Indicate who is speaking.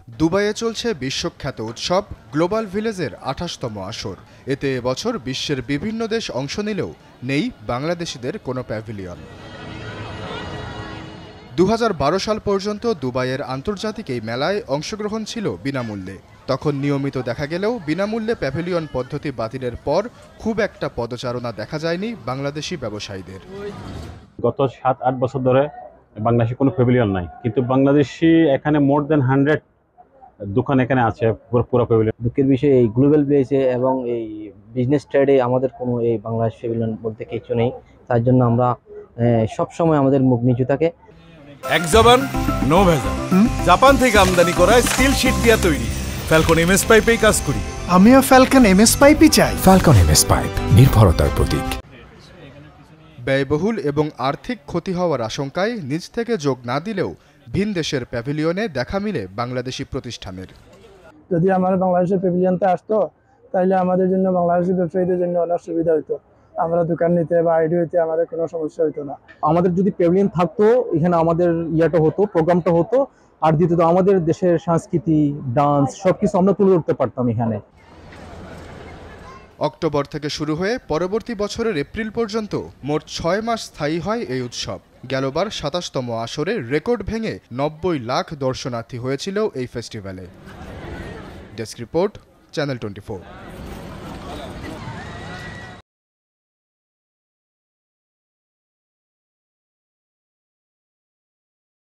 Speaker 1: দুবাইয়ে চলছে বিশ্বখ্যাত উৎসব গ্লোবাল ভিলেজের ২৮তম আসর। এতে এবছর বিশ্বের বিভিন্ন দেশ অংশ নিলেও নেই বাংলাদেশিদের কোনো প্যাভিলিয়ন। ২০১২ সাল পর্যন্ত দুবাইয়ের আন্তর্জাতিক এই মেলায় অংশগ্রহণ ছিল বিনামূল্যে। তখন নিয়মিত দেখা গেলেও বিনামূল্যে প্যাভিলিয়ন পদ্ধতি বাতিলের পর খুব একটা পদচারণা দেখা যায়নি বাংলাদেশি ব্যবসায়ীদের।
Speaker 2: গত ৭-৮ বছর ধরে বাংলাদেশে কোনো প্যাভিলিয়ন নাই, কিন্তু বাংলাদেশি এখানে মোর দেন 100 দোকান এখানে আছে পুরো প্যাভিলিয়ন।
Speaker 3: দুঃখের বিষয় এই গ্লোবাল প্লেসে এবং এই বিজনেস ট্রেডে আমাদের কোনো এই বাংলাদেশ প্যাভিলিয়ন বলতে কিছু নেই। তার জন্য আমরা সবসময় আমাদের মুখ নিচু থাকে।
Speaker 4: এক জবান নো ভেজাল, জাপান থেকে আমদানি করা স্টিল শীট দিয়া তৈরি ফ্যালকন এমএস পাইপেই কাজ করি।
Speaker 5: আমিও ফ্যালকন এমএস পাইপই চাই।
Speaker 6: ফ্যালকন এমএস পাইপ, নির্ভরতার প্রতীক।
Speaker 1: ব্যয়বহুল এবং আর্থিক ক্ষতি হওয়ার আশঙ্কায় নিজ থেকে যোগ না দিলেও ভিন দেশের প্যাভিলিয়নে দেখা মিলে বাংলাদেশি প্রতিষ্ঠানের।
Speaker 7: যদি আমার বাংলাদেশের প্যাভিলিয়নতে আসতো তাহলে আমাদের জন্য, বাংলাদেশি ব্যবসায়ীদের জন্য অনেক সুবিধা হতো। আমরা দোকান নিতে বা আইডি হইতে আমাদের কোনো সমস্যা হতো না।
Speaker 8: আমাদের যদি প্যাভিলিয়ন থাকতো, এখানে আমাদের ইয়াটা হতো, প্রোগ্রামটা হতো, আর দ্বিতীয়ত আমাদের দেশের সংস্কৃতি, ডান্স সবকিছু আমরা তুলে ধরতে পারতাম এখানে।
Speaker 1: অক্টোবর থেকে শুরু হয়ে পরবর্তী বছরের এপ্রিল পর্যন্ত মোট ৬ মাস স্থায়ী হয় এই উৎসব। গেলবার ২৭তম আসরে রেকর্ড ভেঙে ৯০ লাখ দর্শনার্থী হয়েছিল এই ফেস্টিভ্যালে। Desk report, channel 24।